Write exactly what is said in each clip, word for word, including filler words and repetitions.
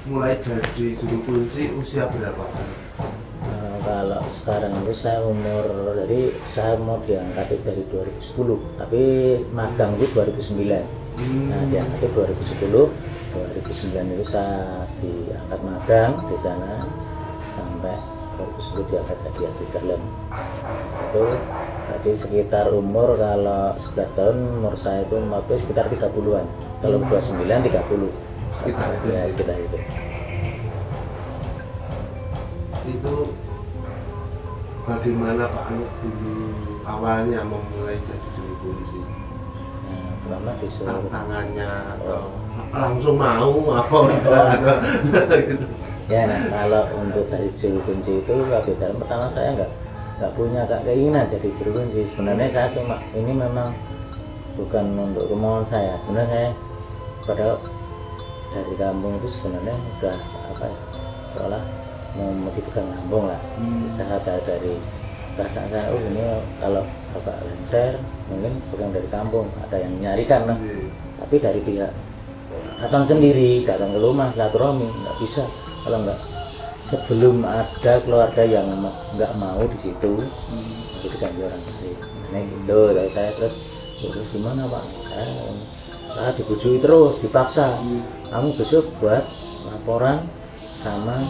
mulai jadi juru kunci usia berapa? Nah, kalau sekarang itu saya umur, jadi saya mau diangkat itu dari dua ribu sepuluh, tapi magang itu dua ribu sembilan. Hmm. Nah, diangkat itu dua ribu sepuluh, dua ribu sembilan itu saya diangkat magang di sana sampai dua ribu sepuluh diangkat jadi abdi dalam. Itu jadi sekitar umur kalau sebelas tahun, umur saya itu sekitar tiga puluhan. Kalau dua puluh sembilan, tiga puluh. Sekitar itu. Ya, sekitar itu. Itu bagaimana Pak Anu dulu awalnya memulai jadi juru kunci? Nah, pertama disuruh tantangannya atau oh. langsung mau apa enggak atau gitu. Ya, nah, kalau untuk dari juru kunci itu abdi dalam pertama saya nggak nggak punya keinginan jadi juru kunci. Sebenarnya saya cuma ini memang bukan untuk kemauan saya. Sebenarnya saya padahal dari kampung itu sebenarnya udah apa ya, seolah mau dipegang kampung lah. Hmm. Saya dari perasaan saya, oh ini kalau bapak lengser mungkin bukan dari kampung, ada yang nyarikan lah. Hmm. Tapi dari pihak datang sendiri, datang ke rumah silaturahmi nggak bisa kalau nggak sebelum ada keluarga yang nggak mau di situ. Hmm. Itu kan orang lain. Nah gitu, dari saya terus terus gimana Pak? Saya saya dibujui terus, dipaksa. Hmm. Kamu besok buat laporan sama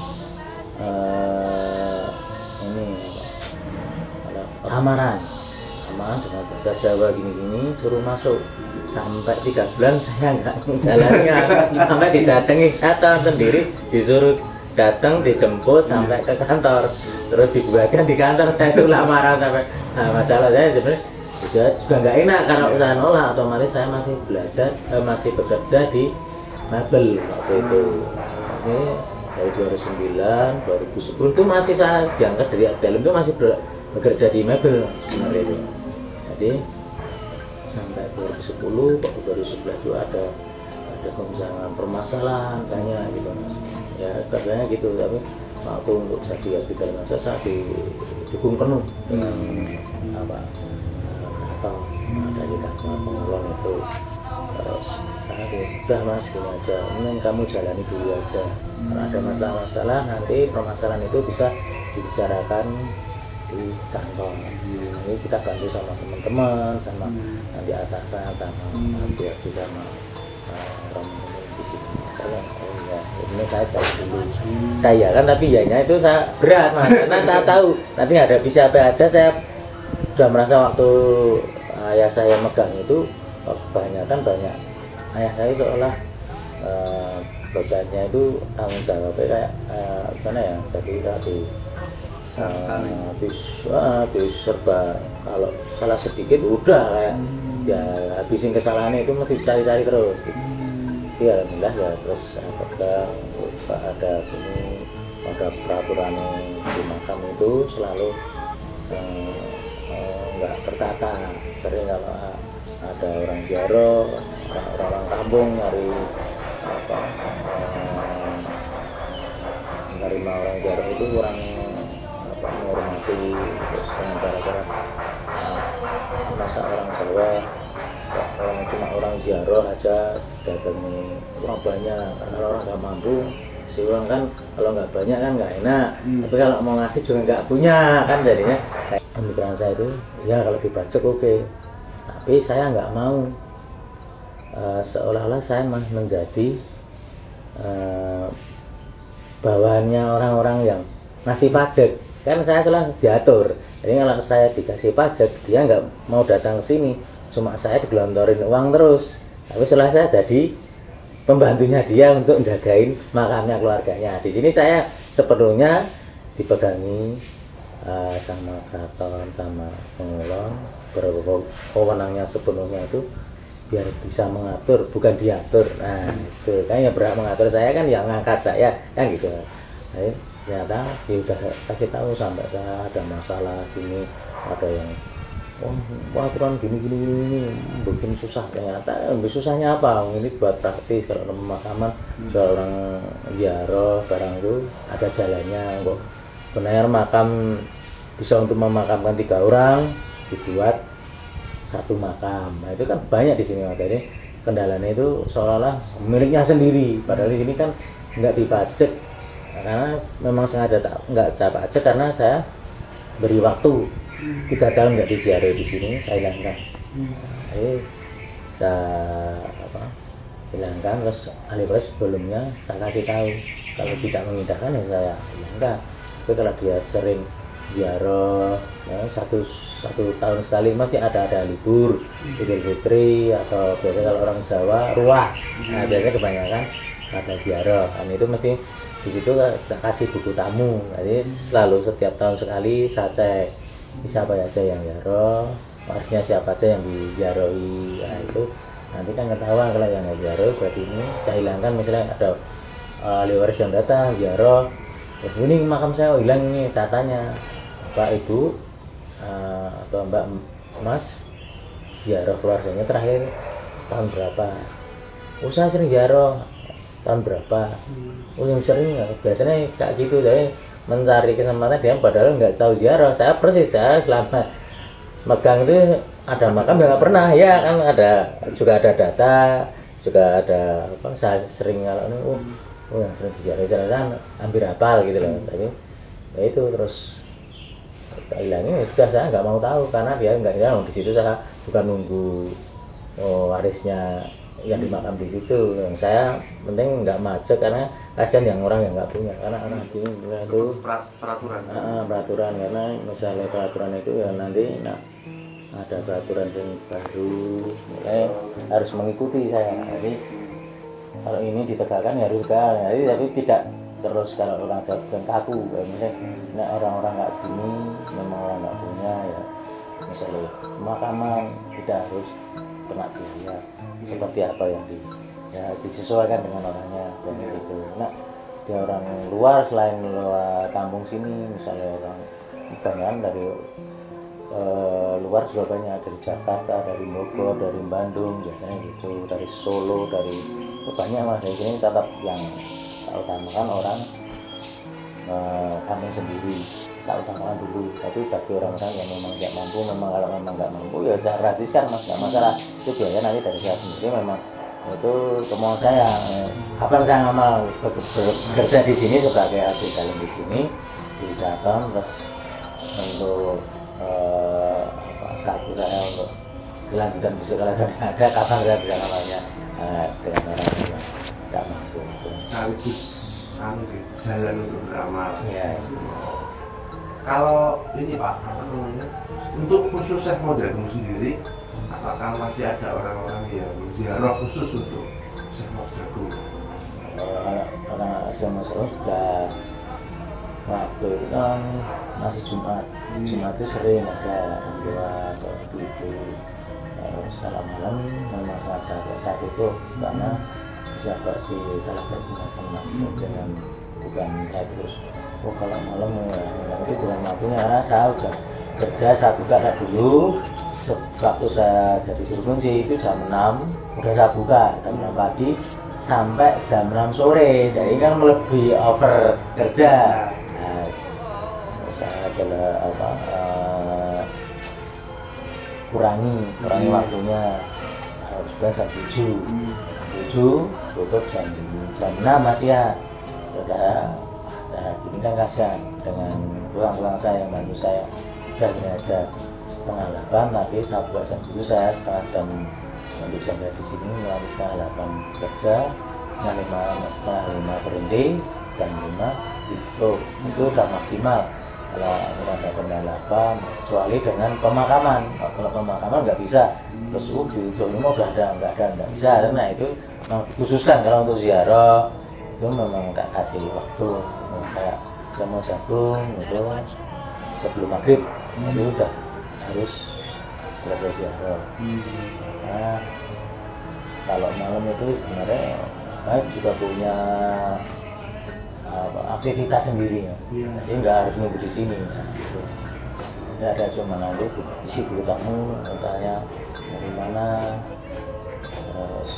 uh, ini apa, lamaran lamaran dengan bahasa Jawa gini-gini, suruh masuk. Sampai tiga bulan saya nggak menjalannya, sampai didatangi datang sendiri, disuruh datang, dijemput sampai ke kantor, terus dibuatkan di kantor. Saya itu lamaran sampai, nah masalah saya sebenarnya juga nggak enak karena usaha nolak, otomatis saya masih belajar, eh, masih bekerja di mebel waktu itu. Ini dari dua ribu sembilan, dua ribu sepuluh itu masih saya diangkat dari dalam itu masih bekerja di mebel sebenarnya itu. Jadi sampai dua ribu sepuluh, dua ribu sebelas itu ada ada pemisahan permasalahan kayaknya gitu mas. Ya katanya gitu, tapi waktu untuk jadi abdi dalam masa saya didukung penuh dengan hmm. apa atau ada di kantor pengelolaan itu. Terus saya udah mas gini aja, mending kamu jalani dulu aja. Kalau ada masalah-masalah nanti permasalahan itu bisa dibicarakan di kantor. Ini kita bantu sama teman-teman, sama nanti atasan, sama nanti hmm. sama orang di sini. Misalnya, oh ya, ini saya cari dulu. Saya kan tapi ya itu saya berat mas, karena saya tahu nanti ada bisa apa aja. Saya sudah merasa waktu ayah saya megang itu kebanyakan banyak ayah saya seolah uh, bebannya itu tanggung jawabnya kayak uh, gimana ya, jadi tadi uh, bisa diserba kalau salah sedikit udah kayak hmm. ya habisin kesalahannya itu mesti cari-cari terus gitu. Hmm. Ya alhamdulillah ya terus saya pegang ada ini ada peraturan di makam itu selalu nggak uh, uh, tertata. Sering kalau ada orang ziarah, orang-orang kampung nyari apa uh, menerima orang ziarah itu kurang apa menghormati, terus dengan cara-cara uh, masa orang Jawa orang cuma orang ziarah aja datangi kurang banyak, karena orang nggak mampu si uang kan kalau nggak banyak kan nggak enak. Hmm. Tapi kalau mau ngasih juga nggak punya kan, jadinya pemikiran saya itu ya kalau dibacok oke okay. Tapi saya nggak mau uh, seolah-olah saya menjadi uh, bawahannya orang-orang yang ngasih pajak. Kan saya selalu diatur. Jadi kalau saya dikasih pajak, dia nggak mau datang ke sini. Cuma saya digelontorin uang terus. Tapi setelah saya jadi pembantunya dia untuk jagain makamnya keluarganya. Di sini saya sepenuhnya dipegangi uh, sama keraton, sama pengelola. Berwenangnya sepenuhnya itu biar bisa mengatur, bukan diatur. Nah itu kan yang berhak mengatur saya kan yang ngangkat saya kan gitu. Jadi ternyata dia udah kasih tahu sampai saya ada masalah gini, ada yang oh aturan gini gini gini bikin susah. Ternyata lebih susahnya apa? Ini buat praktis kalau pemakaman hmm. seorang ziarah barang itu ada jalannya kok. Benar makam bisa untuk memakamkan tiga orang dibuat satu makam. Nah itu kan banyak di sini makanya kendalanya itu seolah-olah miliknya sendiri, padahal di sini kan nggak dipajak karena memang sengaja tak nggak saya pajak karena saya beri waktu tiga tahun nggak diziarahi di sini, saya hilangkan. Jadi saya apa hilangkan, terus ahli waris sebelumnya saya kasih tahu kalau tidak mengindahkan ya saya hilangkan. Tapi kalau dia sering ziarah ya, satu satu tahun sekali masih ada ada libur Idul Fitri atau biasanya kalau orang Jawa ruah, nah, biasanya kebanyakan ada ziarah kan itu mesti di situ kita kasih buku tamu. Jadi selalu setiap tahun sekali saya cek siapa aja yang ziarah, warisnya siapa aja yang diziarahi. Nah itu nanti kan ketahuan kalau yang nggak ziarah berarti ini saya hilangkan. Misalnya ada ahli uh, waris yang datang ziarah, terus ini makam saya oh, hilang ini datanya, Pak Ibu uh, atau Mbak Mas ziarah keluarganya terakhir tahun berapa? Oh saya sering ziarah tahun berapa? Oh yang sering biasanya kayak gitu. Jadi mencari kesempatan dia padahal nggak tahu ziarah. Saya persis saya selama megang itu ada makam nggak pernah ya kan, ada juga ada data juga ada apa saya sering kalau ini oh, oh yang sering ziarah kan hampir hafal gitu loh. Tapi ya itu terus hilangnya sudah saya nggak mau tahu karena dia nggak tahu di situ. Saya bukan nunggu oh, warisnya yang dimakam di situ. Yang saya penting nggak macet karena kasihan yang orang yang nggak punya, karena anak ini itu peraturan uh, peraturan karena misalnya peraturan itu ya nanti nah, ada peraturan yang baru mulai harus mengikuti saya. Jadi kalau ini ditegakkan ya harus kan, jadi tapi tidak terus kalau orang jatuh kaku misalnya nah, orang-orang nggak gini memang orang nggak punya ya misalnya pemakaman tidak harus kena biaya seperti apa yang di, ya, disesuaikan dengan orangnya dan itu. Nah dia orang luar selain luar kampung sini misalnya orang kebanyakan dari e, luar juga banyak dari Jakarta, dari Bogor, dari Bandung biasanya gitu, dari Solo, dari banyak mas. Dari sini tetap yang tak utamakan orang e, kampung sendiri tak utamakan dulu. Tapi bagi orang-orang yang memang tidak mampu, memang kalau memang nggak mampu ya saya gratisan mas, nggak masalah. Itu biaya nanti dari saya sendiri, memang itu kemauan saya. Apa saya ngamal bekerja di sini sebagai abdi dalam di sini di Jaton, terus untuk eh, satu saya untuk kelanjutan besok kalau ada kapan saya bisa ngamalnya eh, dengan orang yang tidak mampu. Sekaligus anu jalan untuk beramal. Ya. Kalau ini Pak, apa namanya, untuk khusus Syekh Mojagung sendiri, apakah masih ada orang-orang yang ziarah khusus untuk Syekh Mojagung? Orang Syekh Mojagung sudah waktu itu kan masih Jumat, hmm. Jumat itu sering ada lewat waktu itu salam malam memang sangat saat itu karena siapa sih salah satu mas dengan bukan terus. Oh kalau malam ya, itu dengan mampunya karena saya udah kerja, saya buka dulu waktu saya jadi juru kunci itu jam enam udah saya buka jam enam pagi sampai jam enam sore, jadi kan lebih over kerja. Nah, saya adalah apa uh, kurangi kurangi hmm. waktunya harus jam tujuh tujuh tutup jam jam enam masih ya sudah. Nah, ini kan kasihan dengan tulang-tulang saya yang bantu saya udah gini aja setengah delapan, tapi saya buat jam tujuh saya setengah jam untuk jam di sini mulai setengah delapan kerja, setengah lima setengah lima berhenti, jam lima itu itu udah maksimal. Kalau ada pendalaman kecuali dengan pemakaman, kalau pemakaman nggak bisa terus uh di rumah udah ada nggak ada nggak bisa, karena itu khususkan kalau untuk ziarah itu memang tak kasih waktu kayak saya mau jagung itu sebelum maghrib hmm. itu udah harus selesai ziarah. Hmm. Nah, kalau malam itu sebenarnya saya juga punya apa, aktivitas sendiri ya. Yeah. Jadi nggak harus nunggu di sini. Ya, gitu. Nggak ada cuma nanti isi dulu tamu, misalnya dari mana, terus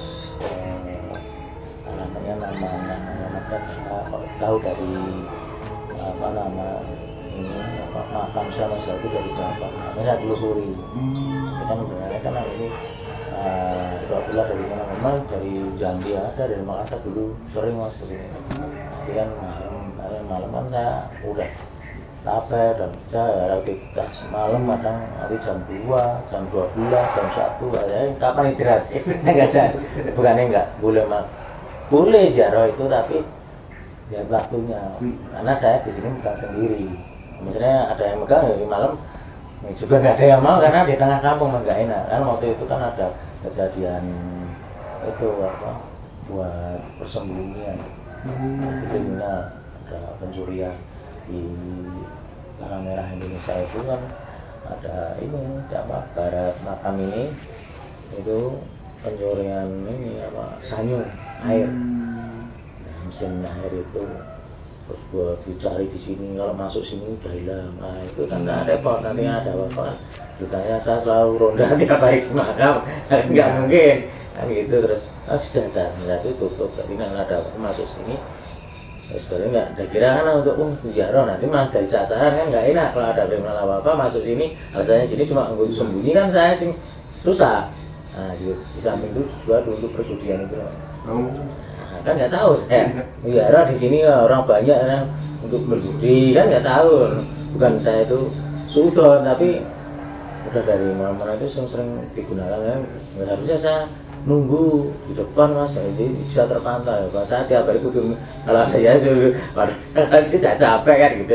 namanya nama nama nama tahu dari apa nama ini apa makam sama itu dari siapa, namanya saya telusuri. Hmm. Kita sebenarnya kan ini uh, itu Abdullah dari mana memang dari Jambi ada, dari Makassar dulu sering mas kesini. Jadi kan malam malam malam kan saya udah capek dan saya aktivitas malam kadang hari jam dua, jam dua belas, jam satu aja kapan istirahat? Enggak sih, bukannya enggak boleh mak, boleh ziarah itu tapi ya waktunya. Karena saya di sini bukan sendiri. Misalnya ada yang megang ya di malam juga nggak ada yang mau karena di tengah kampung nggak enak. Kan waktu itu kan ada kejadian itu apa buat persembunyian, hmm. kriminal, ada pencurian di Tanah Merah Indonesia itu kan ada ini apa barat makam ini itu pencurian ini apa sanyu air, nah, mesin air itu terus buat dicari di sini, kalau masuk sini udah hilang. Nah itu kan nggak repot, nanti ada apa kan ditanya saya selalu ronda tiap hari di makam nggak mungkin kan gitu. Terus ah sudah ada itu tutup, jadi nggak ada apa masuk sini. Terus sebenarnya nggak ada kira kan untuk um ziarah nanti malah dari sasaran kan nggak enak kalau ada kriminal apa apa masuk sini, alasannya sini cuma untuk sembunyi kan saya sing susah. Nah di, di samping itu juga dulu perjudian itu. Oh. Kan nggak tahu saya ziarah di sini orang banyak kan untuk berjudi kan nggak tahu, bukan saya itu sudon tapi udah dari mana-mana itu sering-sering digunakan kan. Nggak harusnya saya nunggu di depan mas, jadi bisa terpantau ya. Pas saya tiap hari kudu kalau saya itu pada tidak capek kan gitu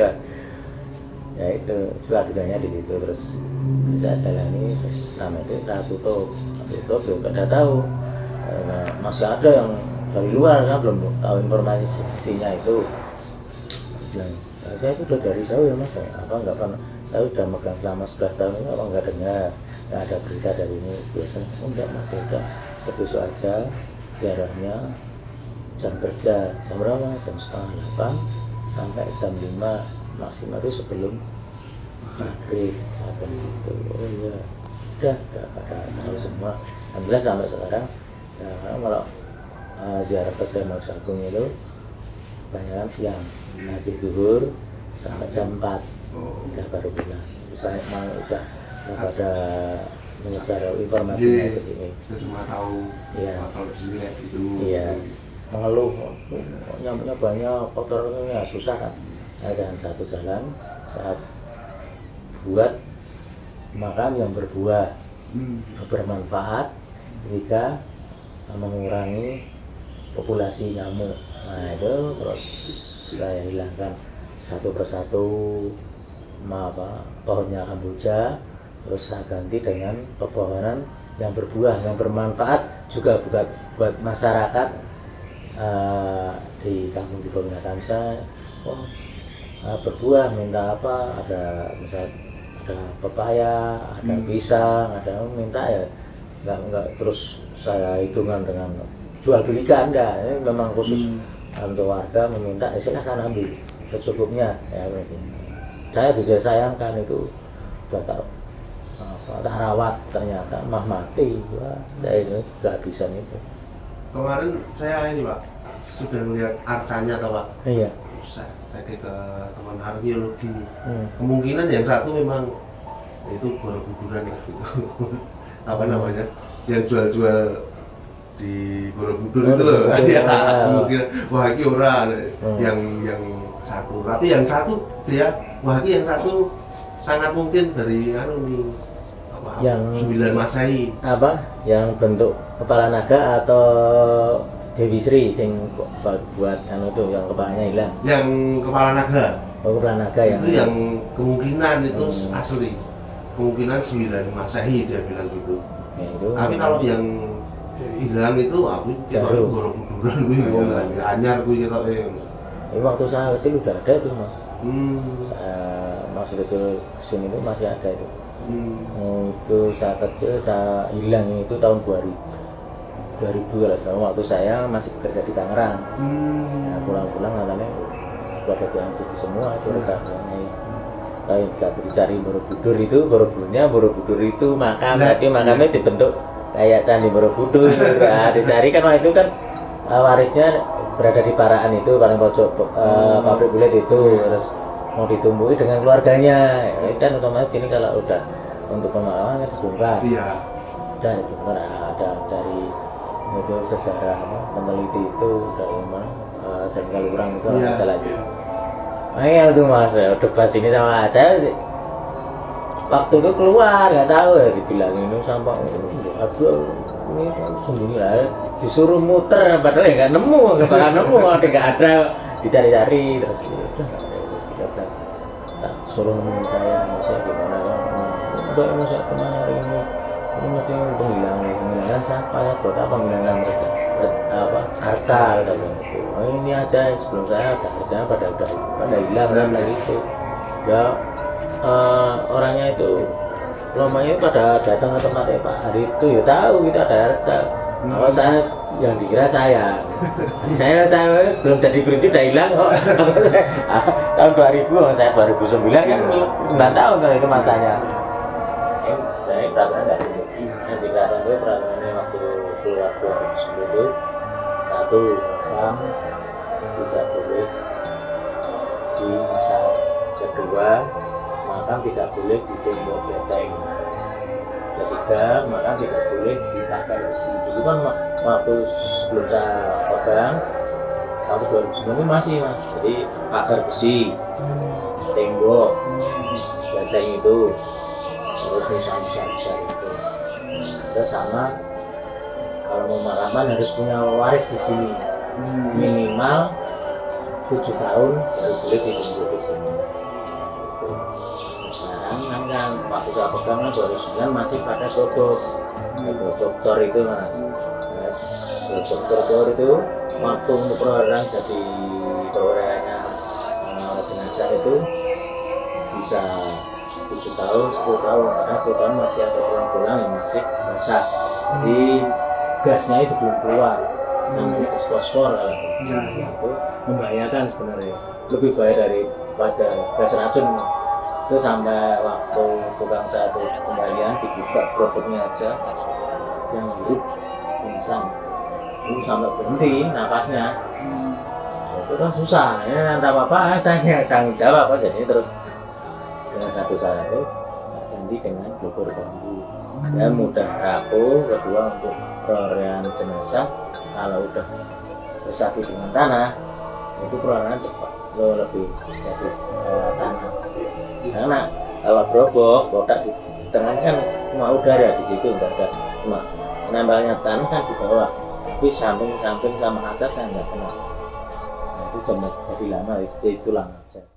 ya. Itu selanjutnya di situ terus saya jalani terus sama itu saya tutup tutup juga nggak tahu. Nah, masih ada yang dari luar kan belum tahu informasinya itu. Bilang, saya itu udah dari jauh ya mas, apa nggak pernah, saya udah megang selama sebelas tahun ini apa nggak dengar, nggak ada berita dari ini. Biasanya oh enggak mas, udah besok aja ziarahnya jam kerja jam berapa? Jam setengah delapan sampai jam lima maksimal itu sebelum maghrib atau gitu. Oh iya, udah udah pada tahu semua. Alhamdulillah sampai sekarang ya kalau Uh, ziarah ke Sri Agung itu kebanyakan siang, habis duhur sampai jam empat udah baru pulang. Banyak mau udah pada menyebar informasinya ke sini. Sudah semua tahu ya. Kalau di sini kayak gitu. Iya. Mengeluh, nyampe banyak kotornya susah kan. Ada satu jalan saat buat makam yang berbuah, hmm. bermanfaat, ketika mengurangi populasi nyamuk. Nah itu terus saya hilangkan satu persatu apa pohonnya kamboja, terus saya ganti dengan pepohonan yang berbuah yang bermanfaat juga buat buat masyarakat uh, di kampung di Bogor. Misalnya oh, uh, berbuah minta apa, ada misal ada pepaya, ada hmm. pisang, ada minta ya nggak nggak terus saya hitungan dengan jual belikan enggak, ini memang khusus hmm. untuk warga meminta ya silahkan ambil secukupnya ya. Saya juga sayangkan itu udah tak apa, tak rawat ternyata mah mati wah, itu kehabisan itu. Kemarin saya ini pak sudah melihat arcanya atau pak? Iya. Saya cek ke teman arkeologi, hmm. kemungkinan yang satu memang itu borobuduran gitu. Apa hmm. namanya yang jual-jual di Borobudur itu loh, ya kemungkinan wah ini orang hmm. yang yang satu, tapi yang satu dia wah ini yang satu sangat mungkin dari anu nih apa yang sembilan Masehi apa yang bentuk kepala naga atau Dewi Sri sing buat anu itu yang kepalanya hilang, yang kepala naga. Oh kepala naga yang itu yang kemungkinan itu hmm. asli, kemungkinan sembilan Masehi dia bilang gitu ya, itu tapi kalau yang hilang itu aku kita Borobuduran gue ngomong anyar gue kita eh waktu saya kecil udah ada itu mas. hmm. Saya masih kecil kesini itu masih ada itu. hmm. Itu saya kecil saya hilang itu tahun dua ribu lah, waktu saya masih bekerja di Tangerang. hmm. Nah, pulang-pulang katanya pada diangkut semua itu rekannya. Kalau nggak dicari Borobudur itu Borobudurnya Borobudur itu makam, tapi makamnya dibentuk kayak Candi Borobudur. Nah, dicari kan waktu itu kan uh, warisnya berada di Paraan itu paling pojok uh, pabrik kulit itu, terus mau ditumbuhi dengan keluarganya. Dan otomatis ini kalau udah untuk pemakaman kan dibongkar. Iya. ada itu kan ada dari itu sejarah apa, peneliti itu dari mana uh, Sengkal Urang itu yeah. Masalah itu. Ayo tuh mas, debat sini sama saya waktu itu keluar nggak tahu ya dibilang ini sampah aduh ini sembunyi lah disuruh muter padahal nggak nemu nggak bakal nemu nggak ada dicari-cari terus udah terus kita tak suruh nemuin saya maksudnya gimana ya udah ini saya tenang hari ini ini mesti penghilang penghilangan siapa ya buat apa penghilangan mereka apa harta oh, ini aja sebelum saya ada harta pada udah pada hilang kan lagi itu ya uh, orangnya itu lomanya pada datang ke tempatnya Pak Hari itu ya tahu kita ada harta hmm. Kalau saya yang dikira saya saya saya belum jadi kunci udah hilang kok tahun dua ribu saya dua ribu sembilan kan sembilan tahun kan itu masanya saya peraturan yang dikatakan itu peraturannya waktu keluar dua ribu sepuluh itu satu makam tidak boleh dimisah, kedua makam tidak boleh ditembok benteng, ketiga makam tidak boleh dipakai besi. Itu kan waktu sebelum saya pegang tahun dua ribu sembilan ini masih mas, jadi pagar besi, tembok, benteng itu, terus nisan besar-besar itu. Terus sama kalau mau makaman harus punya waris di sini, minimal tujuh tahun baru boleh ditunggu di sini. Itu. Sekarang kan kan waktu saya pegang kan dua ribu sembilan masih pada gobok, gobok tor itu mas. Mas gobok tor itu waktu untuk perorangan jadi perorangannya uh, jenazah itu bisa tujuh tahun, sepuluh tahun karena sepuluh tahun masih ada tulang-tulang yang masih basah. Di gasnya itu belum keluar, namanya gas fosfor kalau ya, itu membahayakan sebenarnya, lebih bahaya daripada gas racun. Itu sampai waktu tukang satu kembalian dibuka produknya aja yang hidup pingsan, itu sampai berhenti napasnya. Itu kan susah, ya tidak apa-apa, saya tanggung jawab aja jadi terus dengan satu satu ganti dengan bubur bambu dan mudah rapuh. Kedua untuk perorangan jenazah kalau udah bersatu dengan tanah itu perorangan cepat lo lebih jadi uh, tanah karena kalau gerobok botak di tengah kan cuma udara di situ enggak ada, cuma nambahnya tanah kan di bawah tapi samping-samping sama atas saya nggak kenal. Nah, itu jadi lama itu tulang aja.